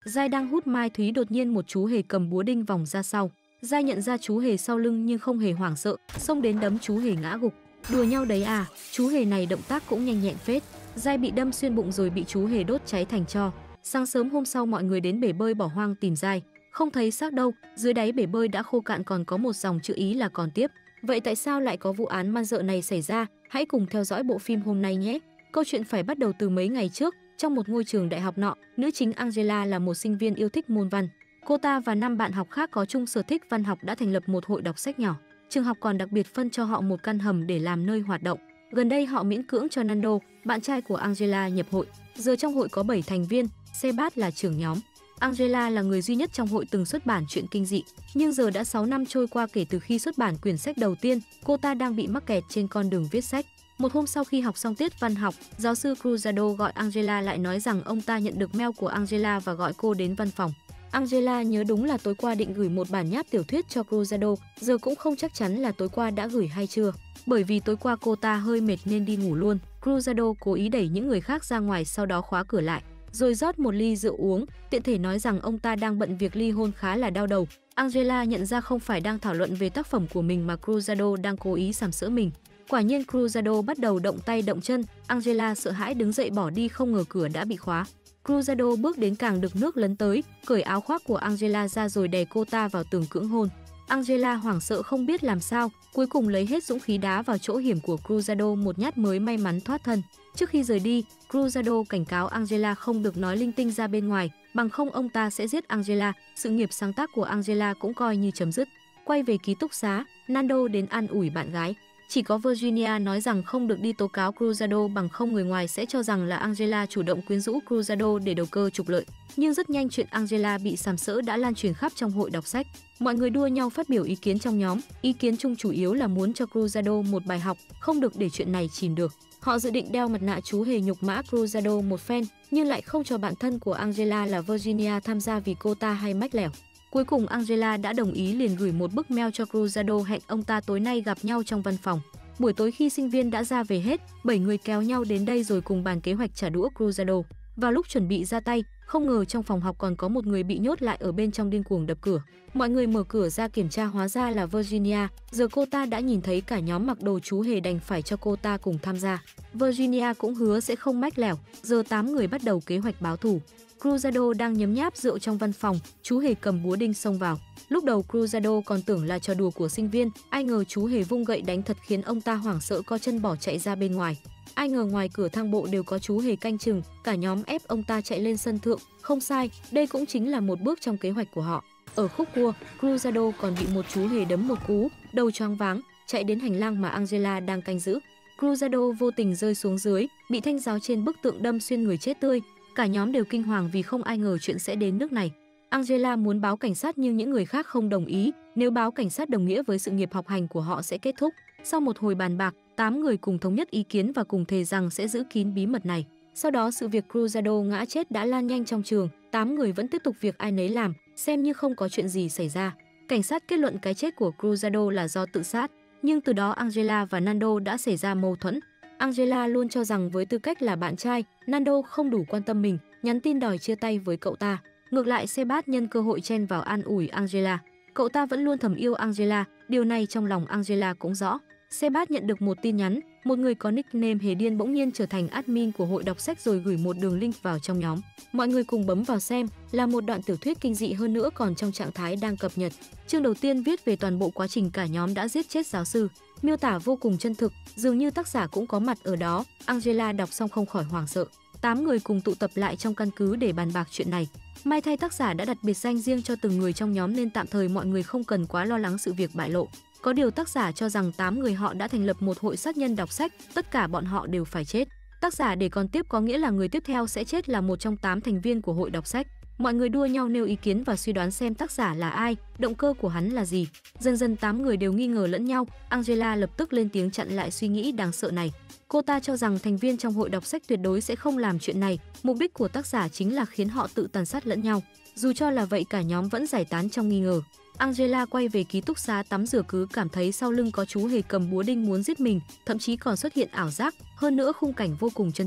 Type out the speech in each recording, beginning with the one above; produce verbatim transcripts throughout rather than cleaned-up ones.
Giai đang hút mai thúy, đột nhiên một chú hề cầm búa đinh vòng ra sau. Giai nhận ra chú hề sau lưng nhưng không hề hoảng sợ, xông đến đấm chú hề ngã gục. Đùa nhau đấy à? Chú hề này động tác cũng nhanh nhẹn phết. Giai bị đâm xuyên bụng rồi bị chú hề đốt cháy thành tro. Sáng sớm hôm sau mọi người đến bể bơi bỏ hoang tìm Giai, không thấy xác đâu, dưới đáy bể bơi đã khô cạn, còn có một dòng chữ ý là còn tiếp. Vậy tại sao lại có vụ án man dợ này xảy ra? Hãy cùng theo dõi bộ phim hôm nay nhé. Câu chuyện phải bắt đầu từ mấy ngày trước. Trong một ngôi trường đại học nọ, nữ chính Angela là một sinh viên yêu thích môn văn. Cô ta và năm bạn học khác có chung sở thích văn học đã thành lập một hội đọc sách nhỏ. Trường học còn đặc biệt phân cho họ một căn hầm để làm nơi hoạt động. Gần đây họ miễn cưỡng cho Nando, bạn trai của Angela, nhập hội. Giờ trong hội có bảy thành viên, Sebat là trưởng nhóm. Angela là người duy nhất trong hội từng xuất bản truyện kinh dị, nhưng giờ đã sáu năm trôi qua kể từ khi xuất bản quyển sách đầu tiên, cô ta đang bị mắc kẹt trên con đường viết sách. Một hôm sau khi học xong tiết văn học, giáo sư Cruzado gọi Angela lại, nói rằng ông ta nhận được mail của Angela và gọi cô đến văn phòng. Angela nhớ đúng là tối qua định gửi một bản nháp tiểu thuyết cho Cruzado, giờ cũng không chắc chắn là tối qua đã gửi hay chưa. Bởi vì tối qua cô ta hơi mệt nên đi ngủ luôn. Cruzado cố ý đẩy những người khác ra ngoài, sau đó khóa cửa lại, rồi rót một ly rượu uống, tiện thể nói rằng ông ta đang bận việc ly hôn khá là đau đầu. Angela nhận ra không phải đang thảo luận về tác phẩm của mình mà Cruzado đang cố ý sàm sỡ mình. Quả nhiên Cruzado bắt đầu động tay động chân, Angela sợ hãi đứng dậy bỏ đi, không ngờ cửa đã bị khóa. Cruzado bước đến càng đực nước lấn tới, cởi áo khoác của Angela ra rồi đè cô ta vào tường cưỡng hôn. Angela hoảng sợ không biết làm sao, cuối cùng lấy hết dũng khí đá vào chỗ hiểm của Cruzado một nhát mới may mắn thoát thân. Trước khi rời đi, Cruzado cảnh cáo Angela không được nói linh tinh ra bên ngoài, bằng không ông ta sẽ giết Angela, sự nghiệp sáng tác của Angela cũng coi như chấm dứt. Quay về ký túc xá, Nando đến an ủi bạn gái. Chỉ có Virginia nói rằng không được đi tố cáo Cruzado, bằng không người ngoài sẽ cho rằng là Angela chủ động quyến rũ Cruzado để đầu cơ trục lợi. Nhưng rất nhanh chuyện Angela bị sàm sỡ đã lan truyền khắp trong hội đọc sách. Mọi người đua nhau phát biểu ý kiến trong nhóm, ý kiến chung chủ yếu là muốn cho Cruzado một bài học, không được để chuyện này chìm được. Họ dự định đeo mặt nạ chú hề nhục mã Cruzado một phen, nhưng lại không cho bạn thân của Angela là Virginia tham gia vì cô ta hay mách lẻo. Cuối cùng Angela đã đồng ý, liền gửi một bức mail cho Cruzado hẹn ông ta tối nay gặp nhau trong văn phòng. Buổi tối khi sinh viên đã ra về hết, bảy người kéo nhau đến đây rồi cùng bàn kế hoạch trả đũa Cruzado. Vào lúc chuẩn bị ra tay, không ngờ trong phòng học còn có một người bị nhốt lại ở bên trong, điên cuồng đập cửa. Mọi người mở cửa ra kiểm tra, hóa ra là Virginia. Giờ cô ta đã nhìn thấy cả nhóm mặc đồ chú hề, đành phải cho cô ta cùng tham gia. Virginia cũng hứa sẽ không mách lẻo. Giờ tám người bắt đầu kế hoạch báo thù. Cruzado đang nhấm nháp rượu trong văn phòng, chú hề cầm búa đinh xông vào. Lúc đầu Cruzado còn tưởng là trò đùa của sinh viên, ai ngờ chú hề vung gậy đánh thật khiến ông ta hoảng sợ co chân bỏ chạy ra bên ngoài. Ai ngờ ngoài cửa thang bộ đều có chú hề canh chừng, cả nhóm ép ông ta chạy lên sân thượng. Không sai, đây cũng chính là một bước trong kế hoạch của họ. Ở khúc cua, Cruzado còn bị một chú hề đấm một cú, đầu choáng váng, chạy đến hành lang mà Angela đang canh giữ. Cruzado vô tình rơi xuống dưới, bị thanh giáo trên bức tượng đâm xuyên người chết tươi. Cả nhóm đều kinh hoàng vì không ai ngờ chuyện sẽ đến nước này. Angela muốn báo cảnh sát nhưng những người khác không đồng ý, nếu báo cảnh sát đồng nghĩa với sự nghiệp học hành của họ sẽ kết thúc. Sau một hồi bàn bạc, tám người cùng thống nhất ý kiến và cùng thề rằng sẽ giữ kín bí mật này. Sau đó sự việc Cruzado ngã chết đã lan nhanh trong trường, tám người vẫn tiếp tục việc ai nấy làm, xem như không có chuyện gì xảy ra. Cảnh sát kết luận cái chết của Cruzado là do tự sát, nhưng từ đó Angela và Nando đã xảy ra mâu thuẫn. Angela luôn cho rằng với tư cách là bạn trai, Nando không đủ quan tâm mình, nhắn tin đòi chia tay với cậu ta. Ngược lại, Sebat nhân cơ hội chen vào an ủi Angela. Cậu ta vẫn luôn thầm yêu Angela, điều này trong lòng Angela cũng rõ. Sebat nhận được một tin nhắn, một người có nickname Hề Điên bỗng nhiên trở thành admin của hội đọc sách rồi gửi một đường link vào trong nhóm. Mọi người cùng bấm vào xem, là một đoạn tiểu thuyết kinh dị, hơn nữa còn trong trạng thái đang cập nhật. Chương đầu tiên viết về toàn bộ quá trình cả nhóm đã giết chết giáo sư, miêu tả vô cùng chân thực, dường như tác giả cũng có mặt ở đó. Angela đọc xong không khỏi hoảng sợ. Tám người cùng tụ tập lại trong căn cứ để bàn bạc chuyện này. May thay tác giả đã đặt biệt danh riêng cho từng người trong nhóm nên tạm thời mọi người không cần quá lo lắng sự việc bại lộ. Có điều tác giả cho rằng tám người họ đã thành lập một hội sát nhân đọc sách, tất cả bọn họ đều phải chết. Tác giả để còn tiếp có nghĩa là người tiếp theo sẽ chết là một trong tám thành viên của hội đọc sách. Mọi người đua nhau nêu ý kiến và suy đoán xem tác giả là ai, động cơ của hắn là gì. Dần dần tám người đều nghi ngờ lẫn nhau. Angela lập tức lên tiếng chặn lại suy nghĩ đáng sợ này. Cô ta cho rằng thành viên trong hội đọc sách tuyệt đối sẽ không làm chuyện này, mục đích của tác giả chính là khiến họ tự tàn sát lẫn nhau. Dù cho là vậy, cả nhóm vẫn giải tán trong nghi ngờ. Angela quay về ký túc xá tắm rửa cứ cảm thấy sau lưng có chú hề cầm búa đinh muốn giết mình, thậm chí còn xuất hiện ảo giác, hơn nữa khung cảnh vô cùng chân thực.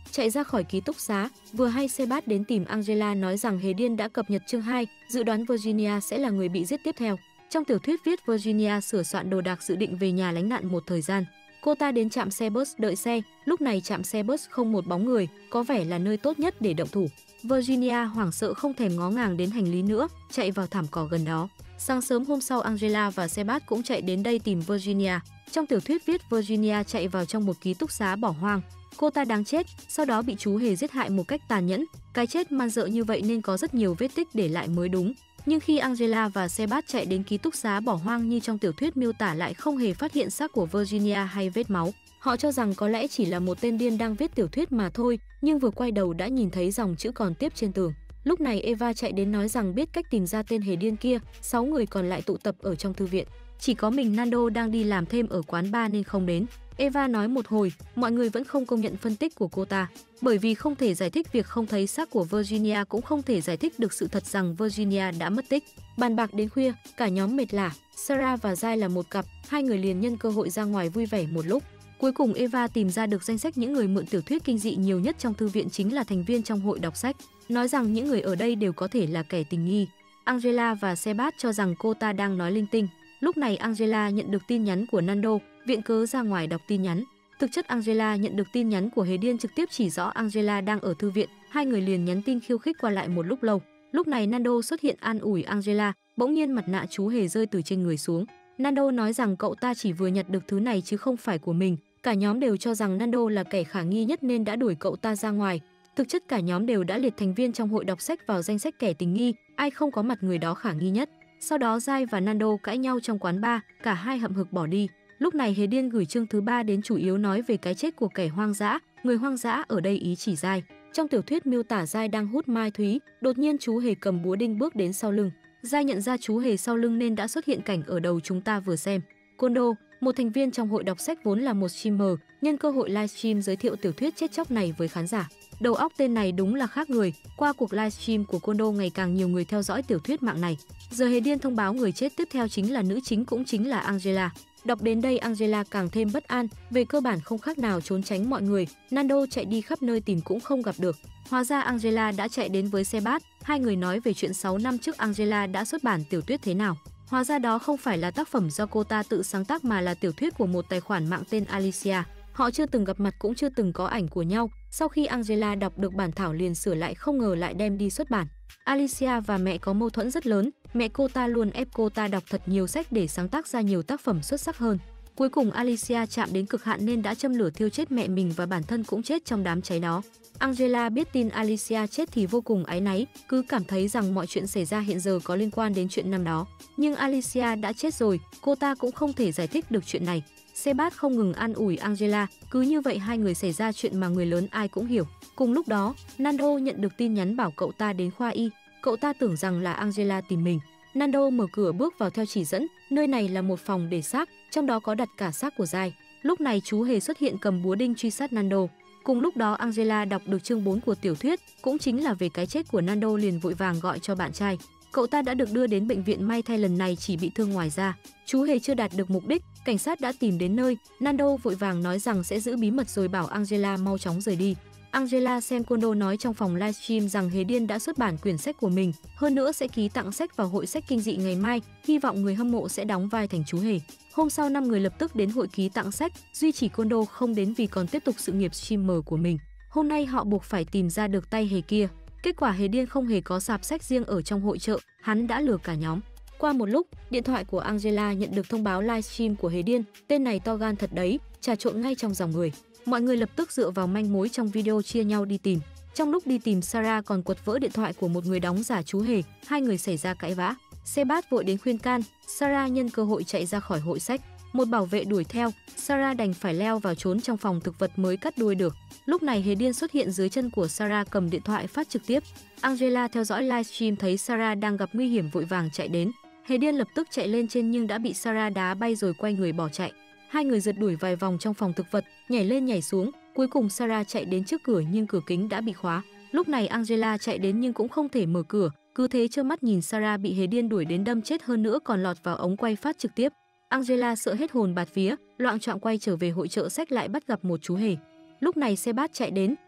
chạy ra khỏi ký túc xá. Vừa hay Sebat đến tìm Angela nói rằng Hề Điên đã cập nhật chương hai, dự đoán Virginia sẽ là người bị giết tiếp theo. Trong tiểu thuyết viết Virginia sửa soạn đồ đạc dự định về nhà lánh nạn một thời gian. Cô ta đến trạm xe bus đợi xe, lúc này trạm xe bus không một bóng người, có vẻ là nơi tốt nhất để động thủ. Virginia hoảng sợ không thèm ngó ngàng đến hành lý nữa, chạy vào thảm cỏ gần đó. Sáng sớm hôm sau Angela và Sebat cũng chạy đến đây tìm Virginia. Trong tiểu thuyết viết Virginia chạy vào trong một ký túc xá bỏ hoang. Cô ta đáng chết, sau đó bị chú Hề giết hại một cách tàn nhẫn. Cái chết man dợ như vậy nên có rất nhiều vết tích để lại mới đúng. Nhưng khi Angela và Sebat chạy đến ký túc xá bỏ hoang như trong tiểu thuyết miêu tả lại không hề phát hiện xác của Virginia hay vết máu. Họ cho rằng có lẽ chỉ là một tên điên đang viết tiểu thuyết mà thôi, nhưng vừa quay đầu đã nhìn thấy dòng chữ còn tiếp trên tường. Lúc này Eva chạy đến nói rằng biết cách tìm ra tên Hề Điên kia, sáu người còn lại tụ tập ở trong thư viện. Chỉ có mình Nando đang đi làm thêm ở quán bar nên không đến. Eva nói một hồi, mọi người vẫn không công nhận phân tích của cô ta. Bởi vì không thể giải thích việc không thấy xác của Virginia cũng không thể giải thích được sự thật rằng Virginia đã mất tích. Bàn bạc đến khuya, cả nhóm mệt lả. Sarah và Jai là một cặp, hai người liền nhân cơ hội ra ngoài vui vẻ một lúc. Cuối cùng Eva tìm ra được danh sách những người mượn tiểu thuyết kinh dị nhiều nhất trong thư viện chính là thành viên trong hội đọc sách. Nói rằng những người ở đây đều có thể là kẻ tình nghi. Angela và Sebat cho rằng cô ta đang nói linh tinh. Lúc này Angela nhận được tin nhắn của Nando, viện cớ ra ngoài đọc tin nhắn. Thực chất Angela nhận được tin nhắn của Hề Điên trực tiếp chỉ rõ Angela đang ở thư viện, hai người liền nhắn tin khiêu khích qua lại một lúc lâu. Lúc này Nando xuất hiện an ủi Angela, bỗng nhiên mặt nạ chú Hề rơi từ trên người xuống. Nando nói rằng cậu ta chỉ vừa nhặt được thứ này chứ không phải của mình. Cả nhóm đều cho rằng Nando là kẻ khả nghi nhất nên đã đuổi cậu ta ra ngoài. Thực chất cả nhóm đều đã liệt thành viên trong hội đọc sách vào danh sách kẻ tình nghi, ai không có mặt người đó khả nghi nhất. Sau đó Jai và Nando cãi nhau trong quán bar, cả hai hậm hực bỏ đi. Lúc này Hề Điên gửi chương thứ ba đến chủ yếu nói về cái chết của kẻ hoang dã, người hoang dã ở đây ý chỉ Jai. Trong tiểu thuyết miêu tả Jai đang hút mai thúy, đột nhiên chú Hề cầm búa đinh bước đến sau lưng. Jai nhận ra chú Hề sau lưng nên đã xuất hiện cảnh ở đầu chúng ta vừa xem. Kondo, một thành viên trong hội đọc sách vốn là một streamer, nhân cơ hội livestream giới thiệu tiểu thuyết chết chóc này với khán giả. Đầu óc tên này đúng là khác người, qua cuộc livestream của Kondo ngày càng nhiều người theo dõi tiểu thuyết mạng này. Giờ Hề Điên thông báo người chết tiếp theo chính là nữ chính cũng chính là Angela. Đọc đến đây Angela càng thêm bất an, về cơ bản không khác nào trốn tránh mọi người, Nando chạy đi khắp nơi tìm cũng không gặp được. Hóa ra Angela đã chạy đến với Sebat, hai người nói về chuyện sáu năm trước Angela đã xuất bản tiểu thuyết thế nào. Hóa ra đó không phải là tác phẩm do cô ta tự sáng tác mà là tiểu thuyết của một tài khoản mạng tên Alicia. Họ chưa từng gặp mặt cũng chưa từng có ảnh của nhau, sau khi Angela đọc được bản thảo liền sửa lại không ngờ lại đem đi xuất bản. Alicia và mẹ có mâu thuẫn rất lớn, mẹ cô ta luôn ép cô ta đọc thật nhiều sách để sáng tác ra nhiều tác phẩm xuất sắc hơn. Cuối cùng Alicia chạm đến cực hạn nên đã châm lửa thiêu chết mẹ mình và bản thân cũng chết trong đám cháy đó. Angela biết tin Alicia chết thì vô cùng áy náy, cứ cảm thấy rằng mọi chuyện xảy ra hiện giờ có liên quan đến chuyện năm đó. Nhưng Alicia đã chết rồi, cô ta cũng không thể giải thích được chuyện này. Sebat không ngừng an ủi Angela, cứ như vậy hai người xảy ra chuyện mà người lớn ai cũng hiểu. Cùng lúc đó, Nando nhận được tin nhắn bảo cậu ta đến khoa y, cậu ta tưởng rằng là Angela tìm mình. Nando mở cửa bước vào theo chỉ dẫn, nơi này là một phòng để xác, trong đó có đặt cả xác của Jai. Lúc này chú Hề xuất hiện cầm búa đinh truy sát Nando. Cùng lúc đó Angela đọc được chương bốn của tiểu thuyết, cũng chính là về cái chết của Nando liền vội vàng gọi cho bạn trai. Cậu ta đã được đưa đến bệnh viện, may thay lần này chỉ bị thương ngoài da. Chú Hề chưa đạt được mục đích, cảnh sát đã tìm đến nơi, Nando vội vàng nói rằng sẽ giữ bí mật rồi bảo Angela mau chóng rời đi. Angela xem Kondo nói trong phòng livestream rằng Hề Điên đã xuất bản quyển sách của mình, hơn nữa sẽ ký tặng sách vào hội sách kinh dị ngày mai, hy vọng người hâm mộ sẽ đóng vai thành chú Hề. Hôm sau năm người lập tức đến hội ký tặng sách, duy chỉ Kondo không đến vì còn tiếp tục sự nghiệp streamer của mình. Hôm nay họ buộc phải tìm ra được tay Hề kia. Kết quả Hề Điên không hề có sạp sách riêng ở trong hội chợ, hắn đã lừa cả nhóm. Qua một lúc, điện thoại của Angela nhận được thông báo livestream của Hề Điên, tên này to gan thật đấy, trà trộn ngay trong dòng người. Mọi người lập tức dựa vào manh mối trong video chia nhau đi tìm. Trong lúc đi tìm, Sarah còn quật vỡ điện thoại của một người đóng giả chú Hề, hai người xảy ra cãi vã. Sebat vội đến khuyên can, Sarah nhân cơ hội chạy ra khỏi hội sách. Một bảo vệ đuổi theo, Sarah đành phải leo vào trốn trong phòng thực vật mới cắt đuôi được. Lúc này Hề Điên xuất hiện dưới chân của Sarah cầm điện thoại phát trực tiếp. Angela theo dõi livestream thấy Sarah đang gặp nguy hiểm vội vàng chạy đến. Hề Điên lập tức chạy lên trên nhưng đã bị Sarah đá bay rồi quay người bỏ chạy. Hai người rượt đuổi vài vòng trong phòng thực vật, nhảy lên nhảy xuống, cuối cùng Sarah chạy đến trước cửa nhưng cửa kính đã bị khóa. Lúc này Angela chạy đến nhưng cũng không thể mở cửa, cứ thế trơ mắt nhìn Sarah bị Hề Điên đuổi đến đâm chết, hơn nữa còn lọt vào ống quay phát trực tiếp. Angela sợ hết hồn bạt vía, loạng choạng quay trở về hội chợ sách lại bắt gặp một chú Hề. Lúc này Sebat chạy đến,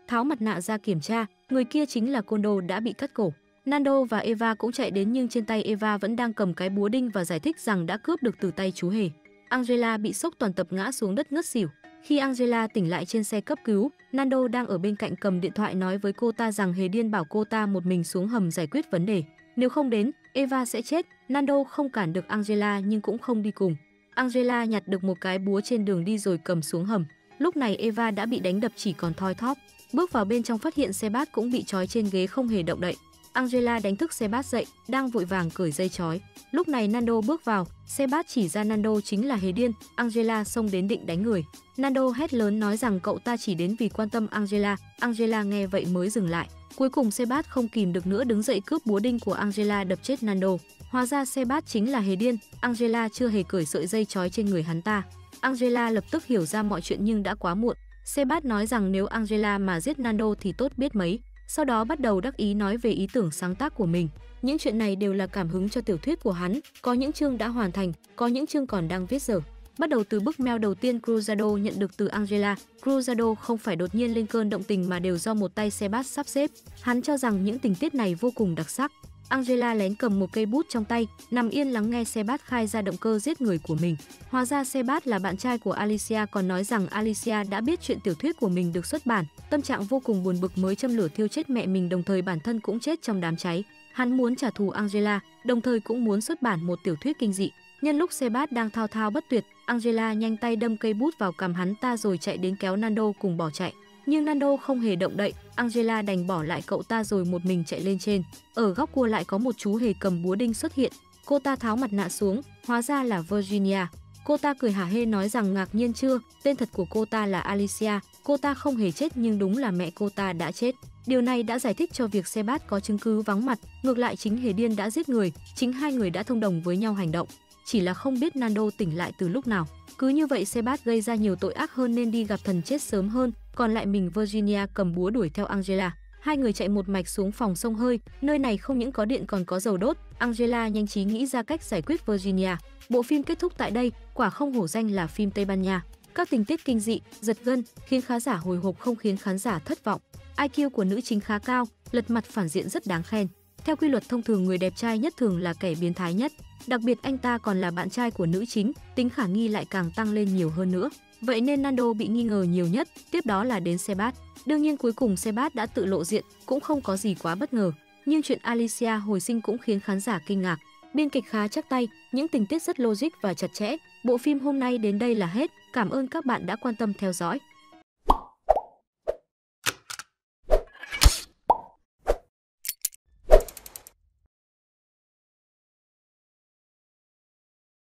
tháo mặt nạ ra kiểm tra, người kia chính là Kondo đã bị cắt cổ. Nando và Eva cũng chạy đến nhưng trên tay Eva vẫn đang cầm cái búa đinh và giải thích rằng đã cướp được từ tay chú hề. Angela bị sốc toàn tập ngã xuống đất ngất xỉu. Khi Angela tỉnh lại trên xe cấp cứu, Nando đang ở bên cạnh cầm điện thoại nói với cô ta rằng Hề điên bảo cô ta một mình xuống hầm giải quyết vấn đề. Nếu không đến, Eva sẽ chết. Nando không cản được Angela nhưng cũng không đi cùng. Angela nhặt được một cái búa trên đường đi rồi cầm xuống hầm. Lúc này Eva đã bị đánh đập chỉ còn thoi thóp. Bước vào bên trong phát hiện Sebat cũng bị trói trên ghế không hề động đậy. Angela đánh thức Sebat dậy, đang vội vàng cởi dây trói. Lúc này Nando bước vào, Sebat chỉ ra Nando chính là Hề điên. Angela xông đến định đánh người. Nando hét lớn nói rằng cậu ta chỉ đến vì quan tâm Angela. Angela nghe vậy mới dừng lại. Cuối cùng Sebat không kìm được nữa đứng dậy cướp búa đinh của Angela đập chết Nando. Hóa ra Sebat chính là Hề điên. Angela chưa hề cởi sợi dây trói trên người hắn ta. Angela lập tức hiểu ra mọi chuyện nhưng đã quá muộn. Sebat nói rằng nếu Angela mà giết Nando thì tốt biết mấy. Sau đó bắt đầu đắc ý nói về ý tưởng sáng tác của mình. Những chuyện này đều là cảm hứng cho tiểu thuyết của hắn, có những chương đã hoàn thành, có những chương còn đang viết dở. Bắt đầu từ bức mail đầu tiên Cruzado nhận được từ Angela, Cruzado không phải đột nhiên lên cơn động tình mà đều do một tay Sebat sắp xếp. Hắn cho rằng những tình tiết này vô cùng đặc sắc. Angela lén cầm một cây bút trong tay, nằm yên lắng nghe Sebat khai ra động cơ giết người của mình. Hóa ra Sebat là bạn trai của Alicia, còn nói rằng Alicia đã biết chuyện tiểu thuyết của mình được xuất bản, tâm trạng vô cùng buồn bực mới châm lửa thiêu chết mẹ mình, đồng thời bản thân cũng chết trong đám cháy. Hắn muốn trả thù Angela, đồng thời cũng muốn xuất bản một tiểu thuyết kinh dị. Nhân lúc Sebat đang thao thao bất tuyệt, Angela nhanh tay đâm cây bút vào cằm hắn ta rồi chạy đến kéo Nando cùng bỏ chạy. Nhưng Nando không hề động đậy, Angela đành bỏ lại cậu ta rồi một mình chạy lên trên. Ở góc cua lại có một chú hề cầm búa đinh xuất hiện. Cô ta tháo mặt nạ xuống, hóa ra là Virginia. Cô ta cười hả hê nói rằng ngạc nhiên chưa, tên thật của cô ta là Alicia. Cô ta không hề chết nhưng đúng là mẹ cô ta đã chết. Điều này đã giải thích cho việc Sebat có chứng cứ vắng mặt, ngược lại chính Hề điên đã giết người, chính hai người đã thông đồng với nhau hành động. Chỉ là không biết Nando tỉnh lại từ lúc nào. Cứ như vậy Sebat gây ra nhiều tội ác hơn nên đi gặp thần chết sớm hơn, còn lại mình Virginia cầm búa đuổi theo Angela. Hai người chạy một mạch xuống phòng xông hơi, nơi này không những có điện còn có dầu đốt. Angela nhanh trí nghĩ ra cách giải quyết Virginia. Bộ phim kết thúc tại đây, quả không hổ danh là phim Tây Ban Nha. Các tình tiết kinh dị, giật gân khiến khán giả hồi hộp không khiến khán giả thất vọng. i kiu của nữ chính khá cao, lật mặt phản diện rất đáng khen. Theo quy luật thông thường người đẹp trai nhất thường là kẻ biến thái nhất. Đặc biệt anh ta còn là bạn trai của nữ chính, tính khả nghi lại càng tăng lên nhiều hơn nữa. Vậy nên Nando bị nghi ngờ nhiều nhất, tiếp đó là đến Sebat. Đương nhiên cuối cùng Sebat đã tự lộ diện, cũng không có gì quá bất ngờ. Nhưng chuyện Alicia hồi sinh cũng khiến khán giả kinh ngạc. Biên kịch khá chắc tay, những tình tiết rất logic và chặt chẽ. Bộ phim hôm nay đến đây là hết. Cảm ơn các bạn đã quan tâm theo dõi.